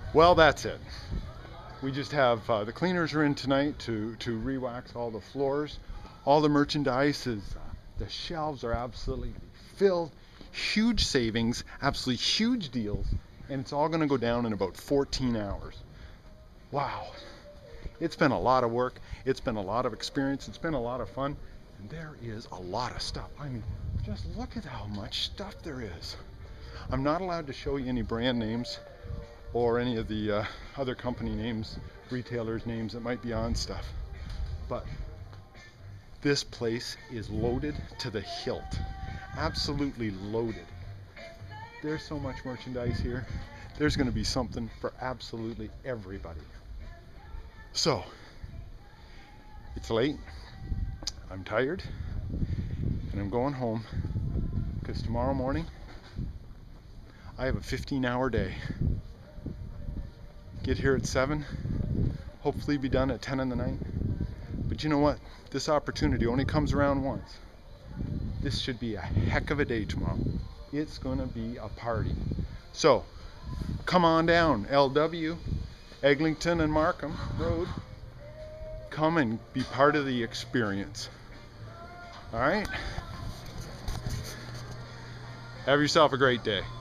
Well, that's it. We just have the cleaners are in tonight to re-wax all the floors. All the merchandise is the shelves are absolutely filled. Huge savings, absolutely huge deals, and it's all going to go down in about 14 hours. Wow. It's been a lot of work. It's been a lot of experience. It's been a lot of fun. And there is a lot of stuff. I mean, just look at how much stuff there is. I'm not allowed to show you any brand names or any of the other company names, retailers' names that might be on stuff. But this place is loaded to the hilt. Absolutely loaded. There's so much merchandise here. There's going to be something for absolutely everybody. So, it's late. I'm tired. And I'm going home because tomorrow morning I have a 15-hour day. Get here at 7, hopefully be done at 10 in the night. But you know what? This opportunity only comes around once. This should be a heck of a day tomorrow. It's going to be a party. So, come on down, LW, Eglinton and Markham Road. Come and be part of the experience. All right? Have yourself a great day.